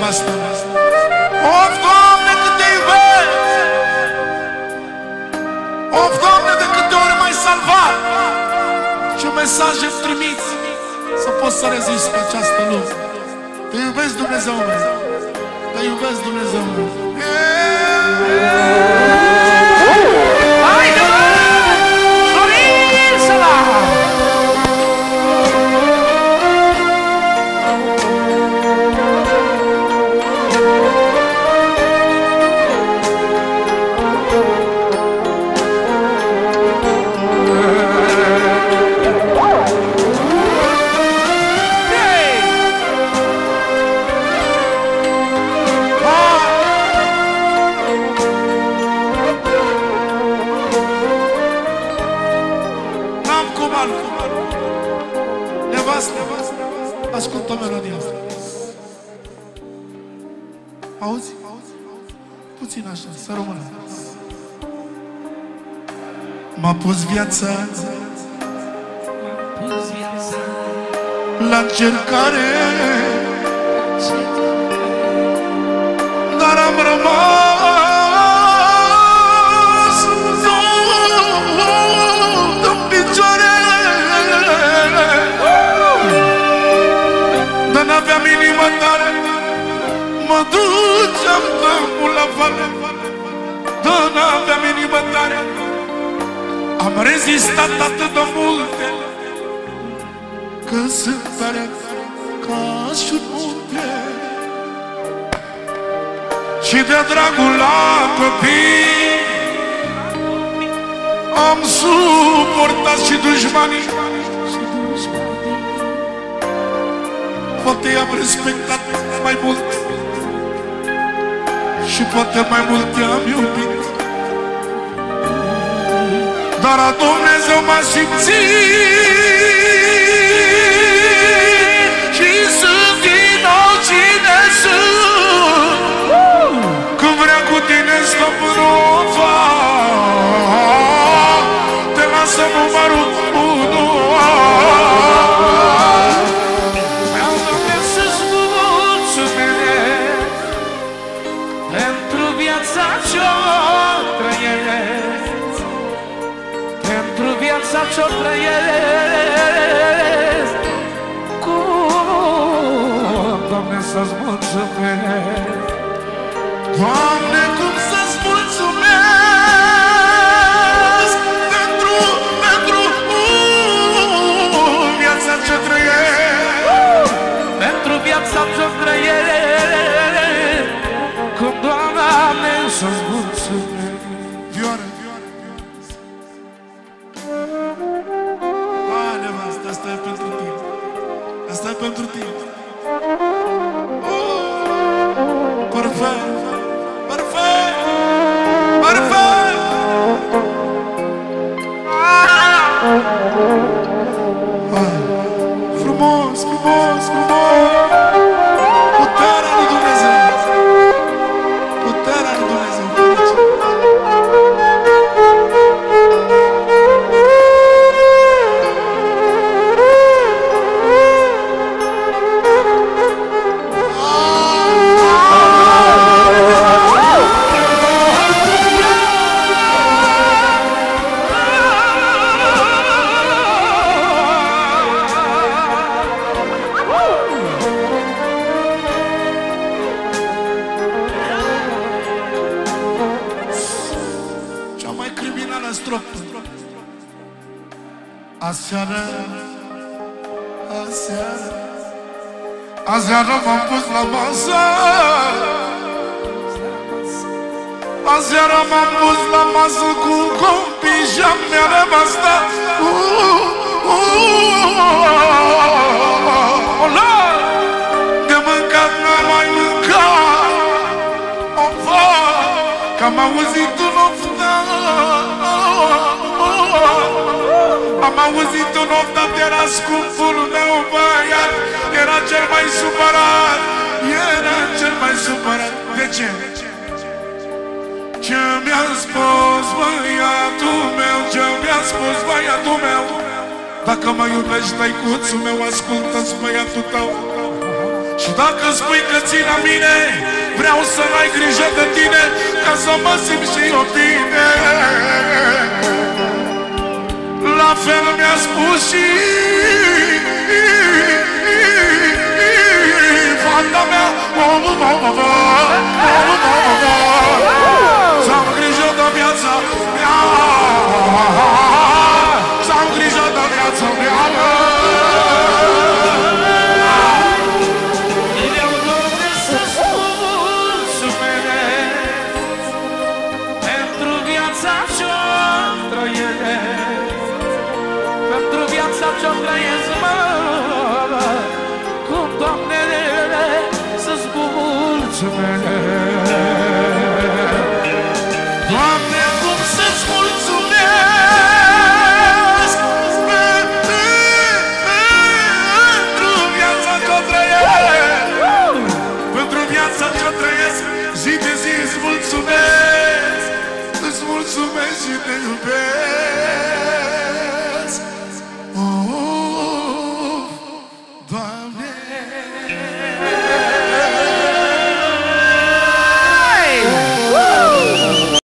nevastă. Of, Doamne, cât te iubesc! Of, Doamne, de câte ori m-ai salvat! Ce mesaje îmi trimiți să pot să rezist pe această lume. Te iubesc, Dumnezeu meu! Te iubesc, Dumnezeu meu! Haide, mă! Florin Săla! Ascultă melodia asta. Auzi? Puțin așa, să rămână. M-a pus viața la încercare, dar am rămas în picioare. Dar n-aveam inimă tare, mă duceam tămul la vale. Dar n-aveam inimă tare, am rezistat atât de multe, că sunt tare ca și un munte. Și de dragul la copii am suportat și dușmanii. Poate i-am respectat mai mult și poate mai mult i-am iubit, dar a Dumnezeu m-a simțit și sunt din nou cine sunt. Când vrea cu tine stă până o fac, te lasă numărul 1. Ce-o trăiesc, cum, Doamne, să-ți mulțumesc. Doamne, cum să-ți mulțumesc pentru viața ce trăiesc. Pentru viața ce trăiesc, cum, Doamne, să-ți mulțumesc. Vioară. Asta e pentru tine. Asta e pentru tine. Perfect. Perfect. Perfect. Frumos, frumos, frumos. Puterea lui Dumnezeu. Puterea lui Dumnezeu. Aseară m-am pus la masă, aseară m-am pus la masă cu copii și-am mea nevastă. De mâncat n-am mai mâncat, că am auzit un oftat. Am auzit un oftat, era scumpul meu băiat, era cel mai supărat, era cel mai supărat. De ce? Ce mi-a spus băiatul meu, ce mi-a spus băiatul meu? Dacă mă iubești, tăicuțul meu, ascultă-ți băiatul tău. Și dacă spui că ții la mine, vreau să ai grijă de tine, ca să mă simt și eu bine. La fel mi-a spus și fata mea. Să am grijă de viața mea, să am grijă de viața mea. Ce-o trăiesc, mă, cum, Doamne, să-ți mulțumesc. Doamne, cum să-ți mulțumesc pentru viața ce-o trăiesc, pentru viața ce-o trăiesc, zi de zi îți mulțumesc, îți mulțumesc și te iubesc.